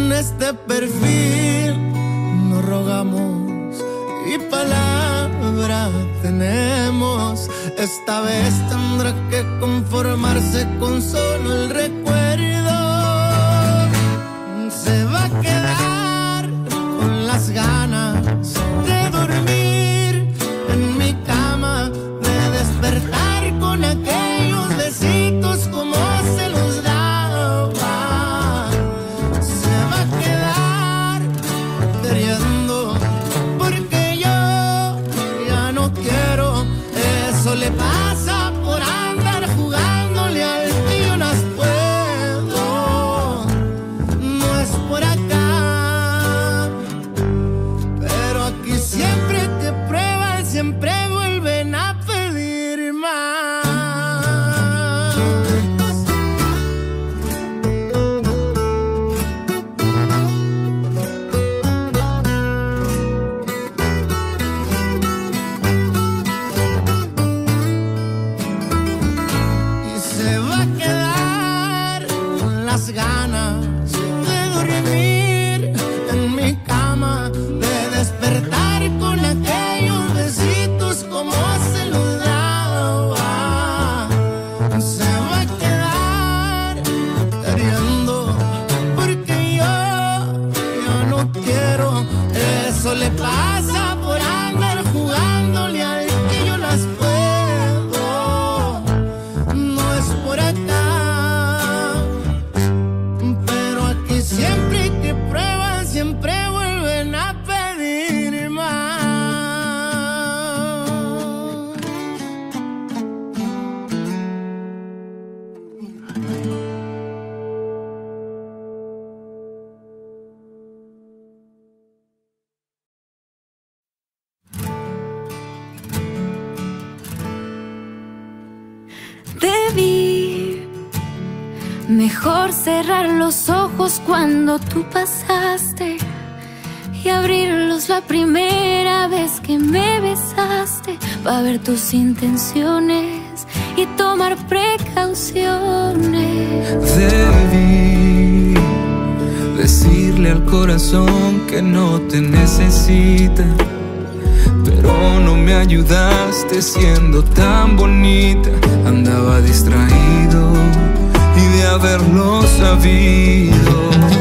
con este perfil no rogamos y palabra tenemos. Esta vez tendrá que conformarse con solo el recuerdo. Se va a quedar con las ganas de dormir en mi cama, de despertar con aquellos besitos como se los daba. Se va a quedar queriendo porque yo ya no quiero. Eso le pasa por andar jugándole al que yo las puedo. No es por acá, pero aquí siempre que prueban siempre vuelven a pedir más. Y se va a quedar con las ganas de dormir en mi cama, de despertar con aquellos besitos como se los daba. Se va a quedar queriendo porque yo ya no quiero. Eso le pasa por andar jugándole al que yo las puedo. No es por acá, pero aquí siempre que prueban siempre vuelven a pedir más. Debí mejor cerrar los ojos cuando tú pasaste y abrirlos la primera vez que me besaste, para ver tus intenciones y tomar precauciones. Debí decirle al corazón que no te necesita, pero no me ayudaste siendo tan bonita. Andaba distraído y de haberlo sabido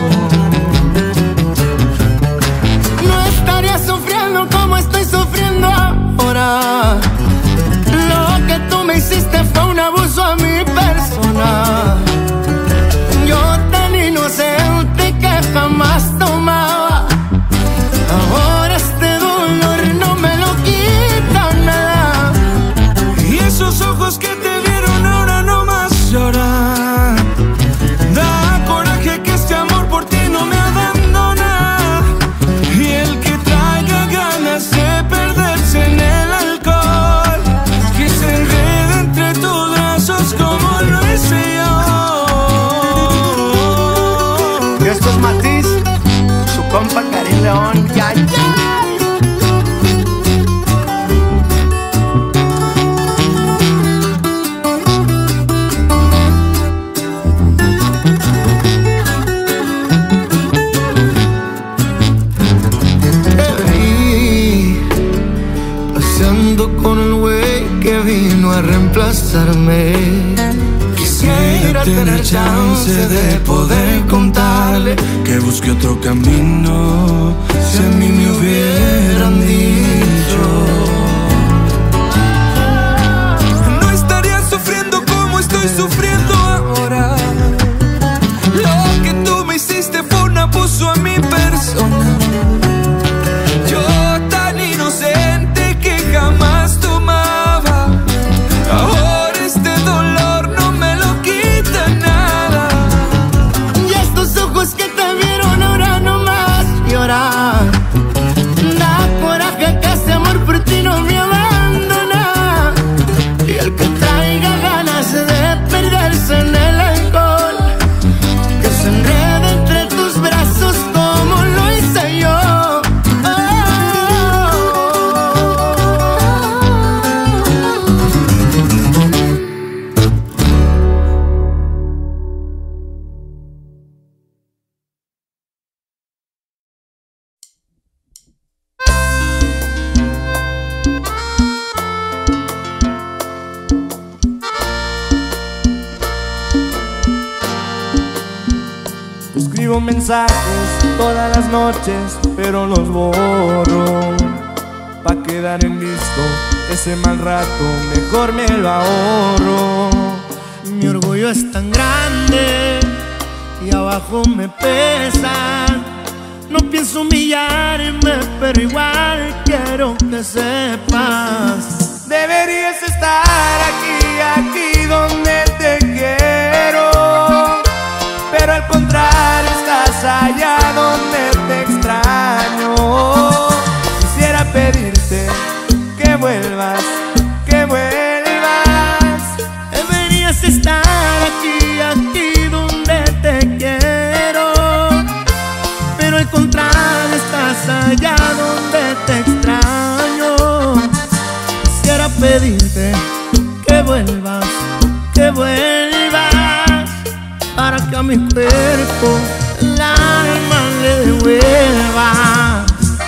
No estaría sufriendo como estoy sufriendo ahora. Lo que tú me hiciste fue un abuso a mi persona. Yo tan inocente que jamás tomaba. Ahora este dolor no me lo quita nada. y esos ojos que te vieron ahora no más lloran. Da coraje que este amor por ti no me abandona, y el que traiga ganas de perderse en el alcohol, que se enrede entre tus brazos como lo hice yo. Y esto es Matiz, su compa Karim León. Ya, ya. Paseando con el güey que vino a reemplazarme. Quisiera tener chance de poder contarle Que busque otro camino, si a mí me hubieran dicho. No estaría sufriendo como estoy sufriendo ahora. Lo que tú me hiciste fue un abuso a mi persona. Yo tan inocente que jamás tomaba. Ahora este dolor no me lo quita nada. Y estos ojos que te vieron ahora no más llorar. Da escribo mensajes todas las noches, pero los borro. Pa' quedar en visto ese mal rato, mejor me lo ahorro. Mi orgullo es tan grande y abajo me pesa. No pienso humillarme, pero igual quiero que sepas. Deberías estar aquí donde te quiero, pero al contrario estás allá donde te extraño. Quisiera pedirte que vuelvas, que vuelvas. Deberías estar aquí donde te quiero, pero al contrario estás allá donde te extraño. Quisiera pedirte que vuelvas, para que a mi cuerpo el alma le devuelva.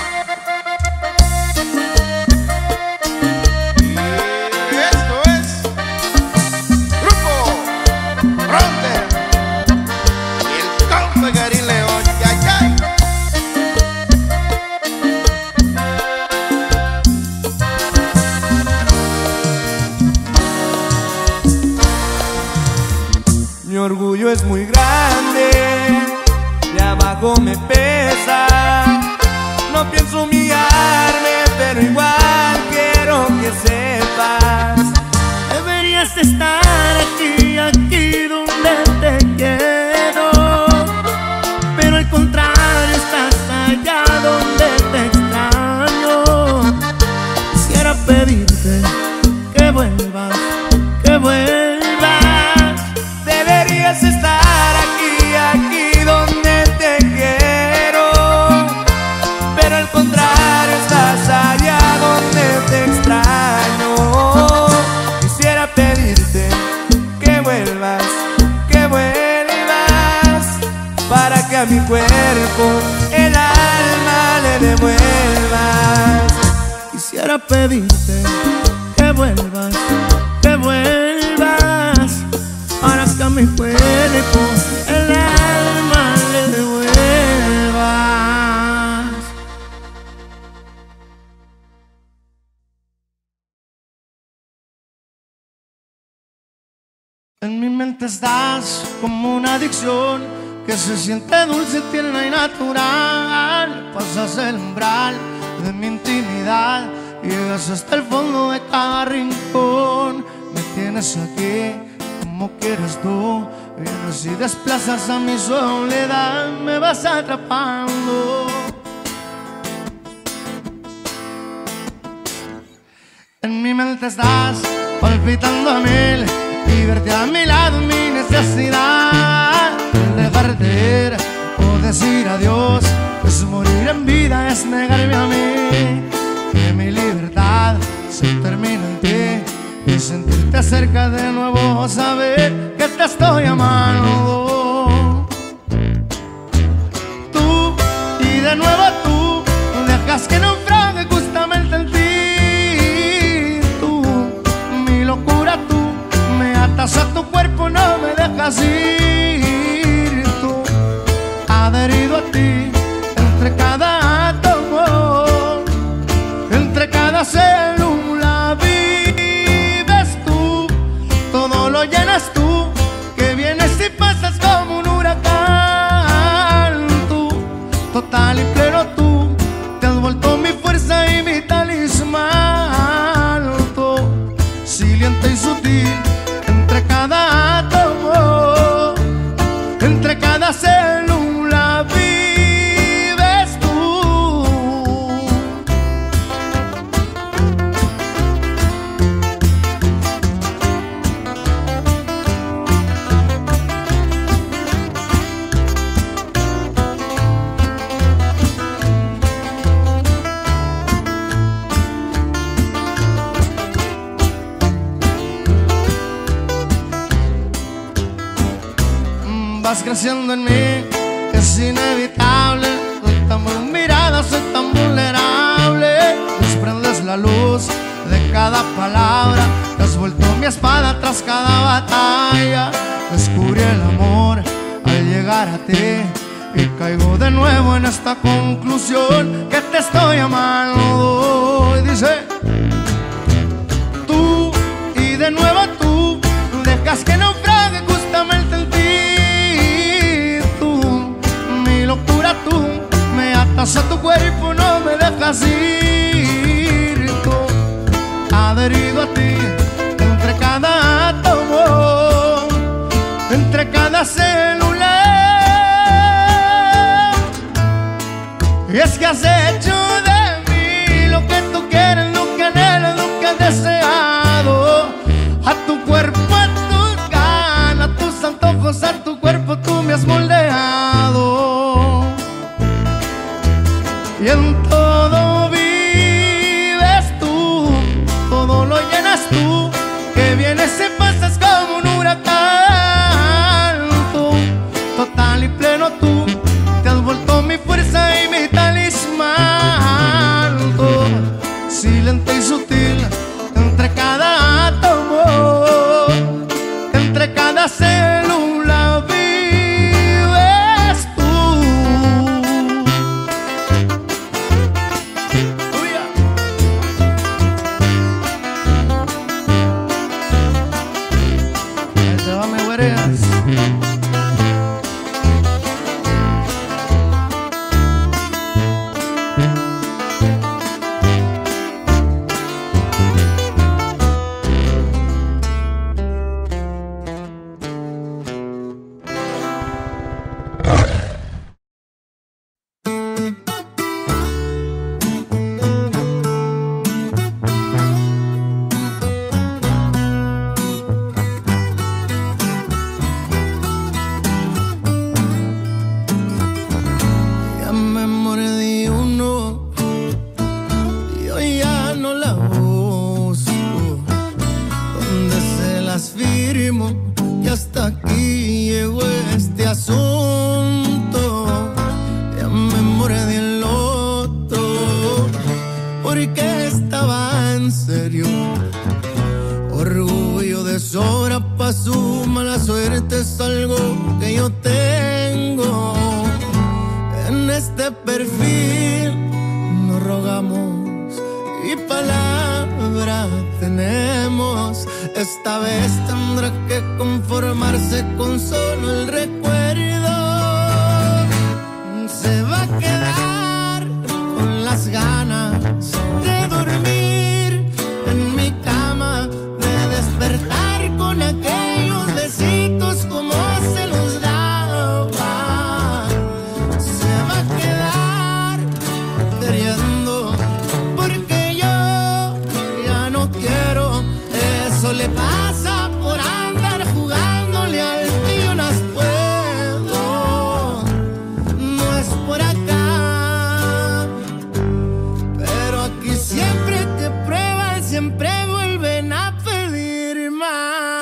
Y esto es Grupo Fronter y el compa Gary León. ¡Yay! Mi orgullo es muy grande, de abajo me pesa. No pienso humillarme, pero igual quiero que sepas. Deberías estar aquí donde te quiero, pero al contrario estás allá donde te extraño. Quisiera pedirte que vuelvas, que vuelvas. Deberías estar aquí donde te quiero, pero al contrario estás allá donde te extraño. Quisiera pedirte que vuelvas, para que a mi cuerpo el alma le devuelvas. Quisiera pedirte que vuelvas, para que a mi cuerpo el alma le devuelvas. En mi mente estás como una adicción que se siente dulce, tierna y natural. Pasas el umbral de mi intimidad, llegas hasta el fondo de cada rincón. Me tienes aquí como quieres tú, vienes y desplazas a mi soledad, me vas atrapando. En mi mente estás palpitando a mil y verte a mi lado es mi necesidad. El dejarte ir o decir adiós es morir en vida, es negarme a mí. Que mi libertad se termina en ti y sentirte cerca de nuevo, saber que te estoy amando. Tú y de nuevo tú dejas que naufrague justamente en ti. Tú, mi locura, tú me atas a tu cuerpo, no me dejas ir. Tú, adherido a ti, entre cada átomo, entre cada célula vives tú, todo lo llenas tú, que vienes y pasas como un huracán. Tú, total y pleno tú, te has vuelto mi fuerza y mi talismán. Tú, silente y sutil, entre cada átomo, entre cada célula vives tú. Vas creciendo en mí, es inevitable. Soy tan mirada, soy tan vulnerable. Desprendes la luz de cada palabra, te has vuelto mi espada tras cada batalla. Descubrí el amor al llegar a ti y caigo de nuevo en esta conclusión que te estoy amando. Y dice: tú, y de nuevo tú, dejas que naufrague justamente en ti. Tú, mi locura, tú, me atas a tu cuerpo, no me dejas ir. Tú, adherido a ti, entre cada átomo, entre cada célula. Y es que has hecho de mí lo que tú quieres, lo que anhelas, lo que has deseado. A tu cuerpo, a tus ganas, a tus antojos, a tu cuerpo tú me has moldeado. Y en todo vives tú, todo lo llenas tú, que vienes y pasas como un huracán. Tú, total y pleno tú, te has vuelto mi fuerza y mi talismán. Tú, silente y sutil, entre cada átomo, entre cada célula vives tú. Ahí te va mi güereas. Ya me mordí uno y hoy ya no la busco. Donde se las firmo y hasta aquí llegó este asunto. Ya me mordí el otro porque estaba en serio. Orgullo de sobra pa' su mala suerte es algo que yo tengo. En este perfil nos rogamos y palabra tenemos. Esta vez tendrá que conformarse con solo el recuerdo. Se va a quedar con las ganas de dormir en mi cama, de despertar con aquellos besitos como se los daba. Se va a quedar queriendo porque yo ya no quiero. Eso le pasa por andar jugándole al que yo las puedo. No es por acá, pero aquí siempre que prueban, siempre vuelven a pedir más.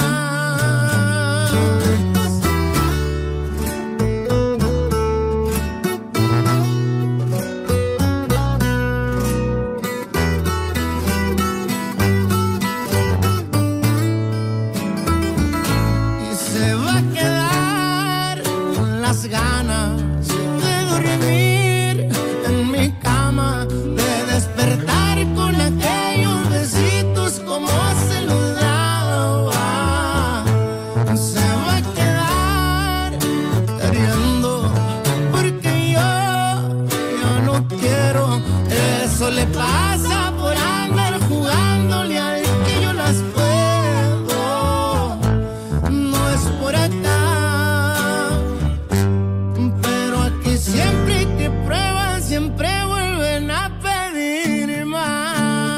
Y se va a quedar con las ganas de dormir en mi cama, de despertar con aquellos besitos como se los daba. Se va a quedar queriendo porque yo ya no quiero. Eso le pasa por andar jugándole al que yo las puedo. No es por acá, pero aquí siempre que prueban, siempre vuelven a pedir más.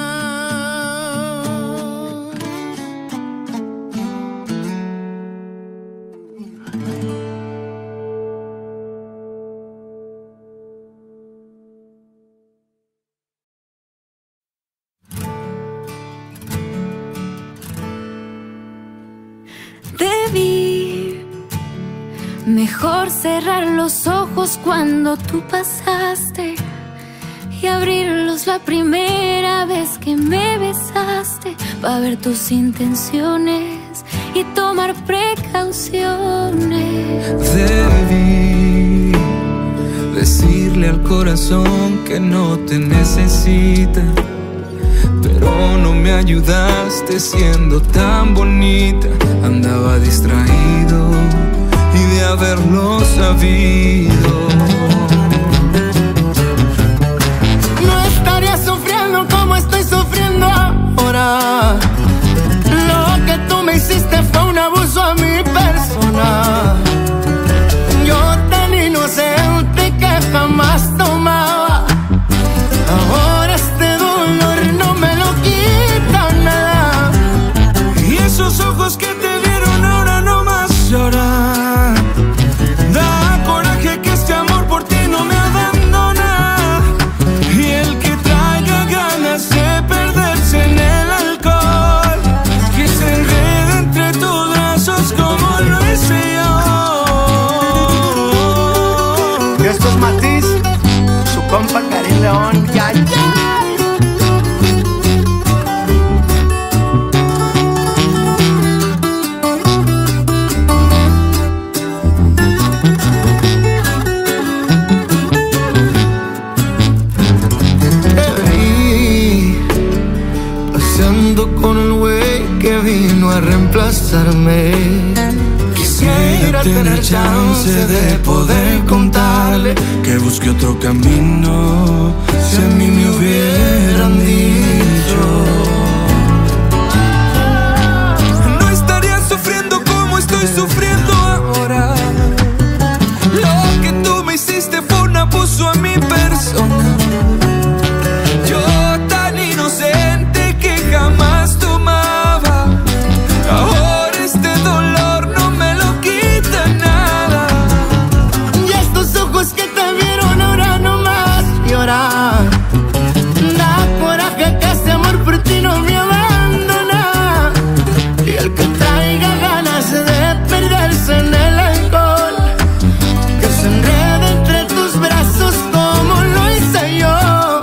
Debí mejor cerrar los ojos cuando tú pasaste y abrirlos la primera vez que me besaste, para ver tus intenciones y tomar precauciones. Debí decirle al corazón que no te necesita, pero no me ayudaste siendo tan bonita. Andaba distraído y de haberlo sabido no estaría sufriendo como estoy sufriendo ahora. Lo que tú me hiciste fue un abuso a mi persona. Yo tan inocente que jamás tomaba, ahora este dolor no me lo quita nada. y esos ojos que te vieron ahora no más lloran. Da coraje que este amor por ti no me abandona, y el que traiga ganas de perderse en el alcohol, que se enrede entre tus brazos como lo hice yo. Y esto es Matiz, su compa Karim León. Ya, ya. Paseando con el güey que vino a reemplazarme. Quisiera tener chance de poder contarle que busque otro camino, si a mí me hubieran dicho. No estaría sufriendo como estoy sufriendo ahora. Lo que tú me hiciste fue un abuso a mi persona. Yo tan inocente que jamás tomaba, ahora este dolor no me lo quita nada. y estos ojos que te vieron ahora no más llorar. Da coraje que este amor por ti no me abandona, y el que traiga ganas de perderse en el alcohol, que se enrede entre tus brazos como lo hice yo.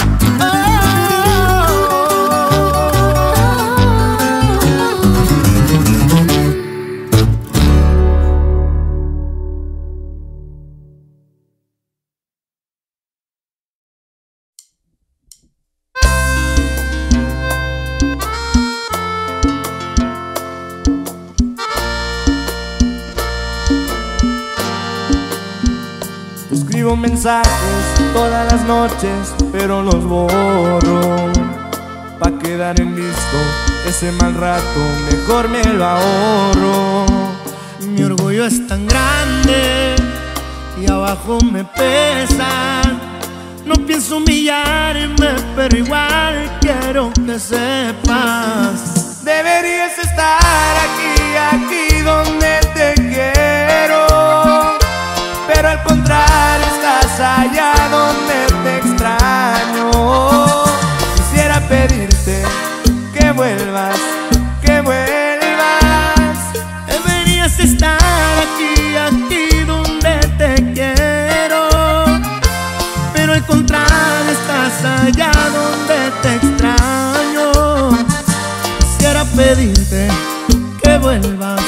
Escribo mensajes todas las noches, pero los borro. Pa' quedar en visto ese mal rato, mejor me lo ahorro. Mi orgullo es tan grande y abajo me pesa. No pienso humillarme, pero igual quiero que sepas. Deberías estar aquí donde te quiero, pero al contrario estás allá donde te extraño. Quisiera pedirte que vuelvas, que vuelvas. Deberías estar aquí donde te quiero, pero al contrario estás allá donde te extraño. Quisiera pedirte que vuelvas,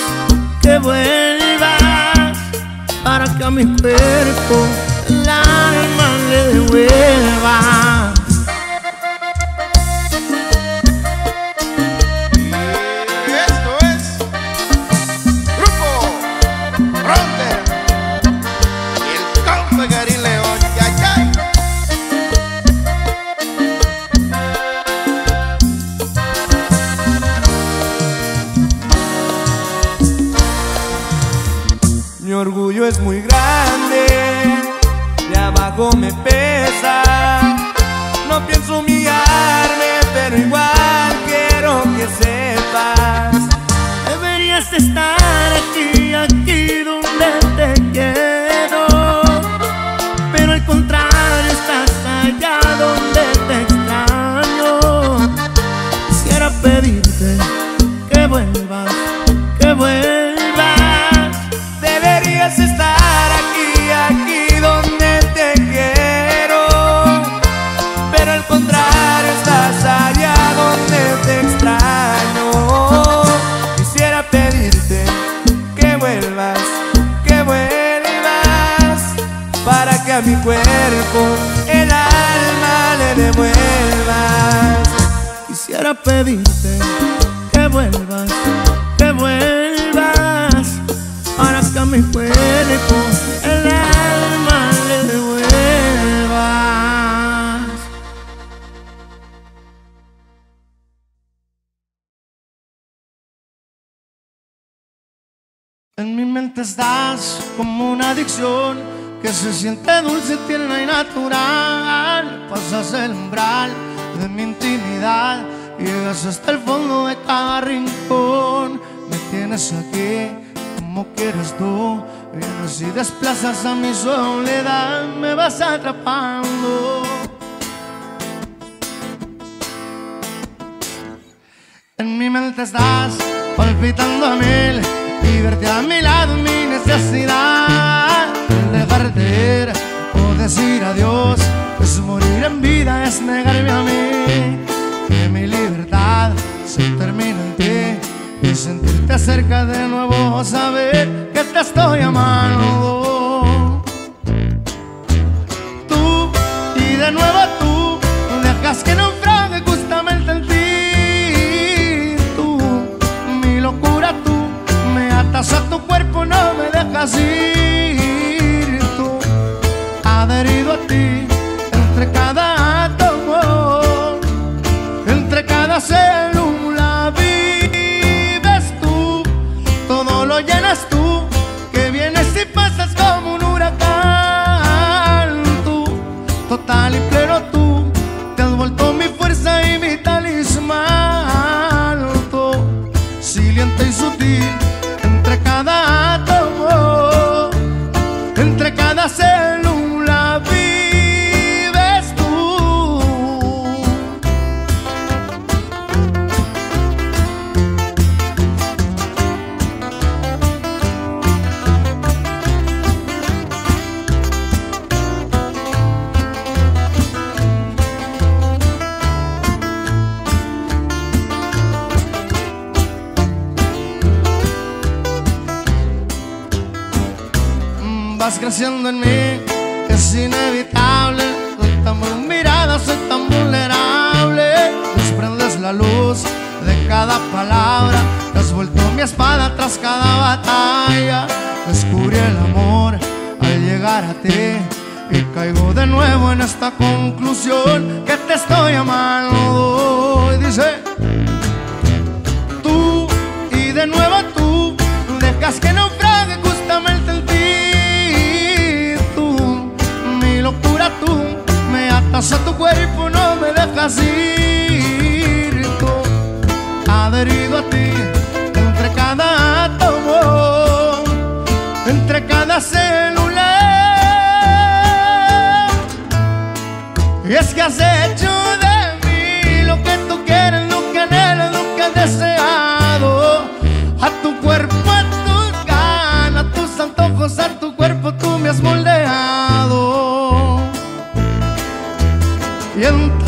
para que a mi cuerpo el alma le devuelva. Y esto es Grupo Ronter y el compa Karim León. Ya, ya. Mi orgullo es muy grande, de abajo me pesa. No pienso humillarme, pero igual quiero que sepas. Deberías estar aquí donde te quiero, pero al contrario estás allá donde te extraño. Quisiera pedirte que vuelvas, Deberías estar aquí donde te quiero, pero al contrario estás allá donde te extraño. Quisiera pedirte que vuelvas, cuerpo, el alma le devuelvas. Quisiera pedirte que vuelvas, para que a mi cuerpo el alma le devuelvas. En mi mente estás como una adicción que se siente dulce, tierna y natural. Pasas el umbral de mi intimidad, llegas hasta el fondo de cada rincón. Me tienes aquí como quieres tú, vienes y desplazas a mi soledad, me vas atrapando. En mi mente estás palpitando a mil y verte a mi lado es mi necesidad. Dejarte ir o decir adiós es morir en vida, es negarme a mí. Que mi libertad se termina en ti y sentirte cerca de nuevo, saber que te estoy amando. Tú y de nuevo tú dejas que naufrague justamente en ti. Tú, mi locura, tú me atas a tu cuerpo, no me dejas ir. Tú, adherido a ti, entre cada átomo, entre cada célula vives tú, todo lo llenas tú, que vienes y pasas como un huracán. Tú, total y pleno tú, te has vuelto mi fuerza y mi talismán. Tú, silente y sutil, entre cada átomo, entre cada célula vives tú. Vas creciendo en mí, es inevitable. Soy tan muy mirada, soy tan vulnerable. Desprendes la luz de cada palabra, te has vuelto mi espada tras cada batalla. Descubrí el amor al llegar a ti y caigo de nuevo en esta conclusión, que te estoy amando. Y dice: tú y de nuevo tú dejas que naufrague justamente en ti. Locura, tú me atas a tu cuerpo, no me dejas ir. Tú, adherido a ti, entre cada átomo, entre cada célula. Y es que has hecho de mí lo que tú quieres, lo que anhelas, lo que has deseado. A tu cuerpo, a tus ganas, a tus antojos, a tu cuerpo tú me has moldeado. Y en